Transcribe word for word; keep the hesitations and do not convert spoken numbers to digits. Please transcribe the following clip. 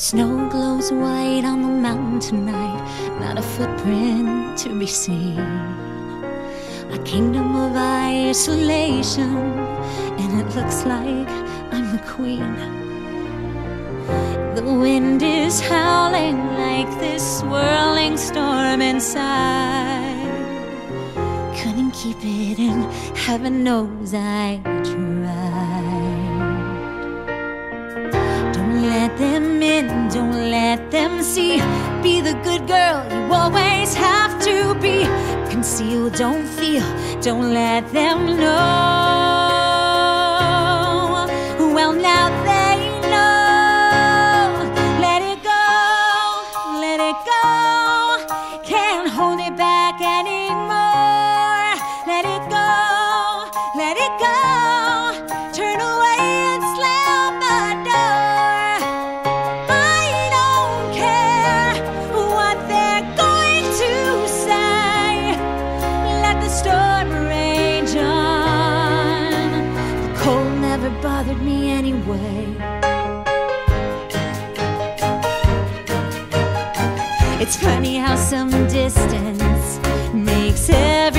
snow glows white on the mountain tonight, not a footprint to be seen. A kingdom of isolation, and it looks like I'm the queen. The wind is howling like this swirling storm inside. Couldn't keep it in, heaven knows I tried. Don't let them in, don't let them see. Be the good girl you always have to be. Conceal, don't feel, don't let them know. Well, now they know. Let it go, let it go. Can't hold it back anymore. Let it go, let it go. Turn away and slam the door. I don't care what they're going to say. Let the storm rage on. The cold never bothered me anyway. It's funny how some distance makes it